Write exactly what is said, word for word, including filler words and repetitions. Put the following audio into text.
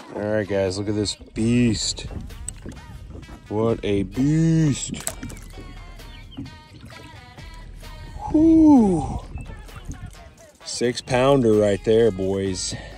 All right, guys, look at this beast. What a beast. Whoo. Six pounder right there, boys.